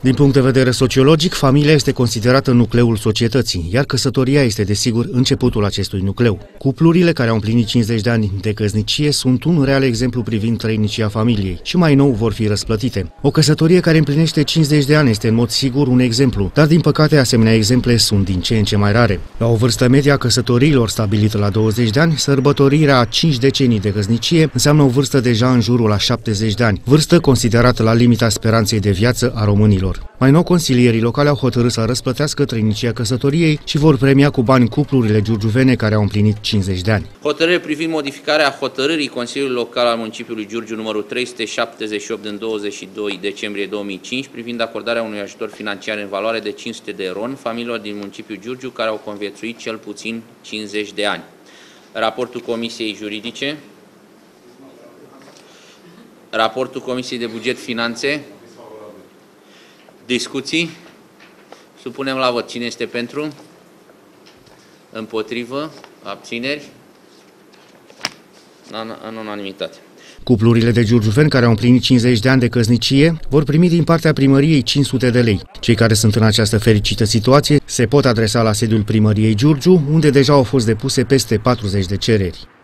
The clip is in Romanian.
Din punct de vedere sociologic, familia este considerată nucleul societății, iar căsătoria este, desigur, începutul acestui nucleu. Cuplurile care au împlinit 50 de ani de căsnicie sunt un real exemplu privind trăinicia familiei și mai nou vor fi răsplătite. O căsătorie care împlinește 50 de ani este în mod sigur un exemplu, dar din păcate asemenea exemple sunt din ce în ce mai rare. La o vârstă medie a căsătoriilor stabilită la 20 de ani, sărbătorirea a 5 decenii de căsnicie înseamnă o vârstă deja în jurul la 70 de ani, vârstă considerată la limita speranței de viață a românilor. Mai nou, consilierii locale au hotărât să răsplătească trăinicia căsătoriei și vor premia cu bani cuplurile giurgiuvene care au împlinit 50 de ani. Hotărâre privind modificarea hotărârii Consiliului Local al municipiului Giurgiu numărul 378 din 22 decembrie 2005 privind acordarea unui ajutor financiar în valoare de 500 de RON familiilor din municipiul Giurgiu care au conviețuit cel puțin 50 de ani. Raportul Comisiei Juridice, raportul Comisiei de Buget Finanțe. Discuții? Supunem la vot. Cine este pentru? Împotrivă? Abțineri? În unanimitate. Cuplurile de giurgiuveni care au împlinit 50 de ani de căsnicie vor primi din partea primăriei 500 de lei. Cei care sunt în această fericită situație se pot adresa la sediul primăriei Giurgiu, unde deja au fost depuse peste 40 de cereri.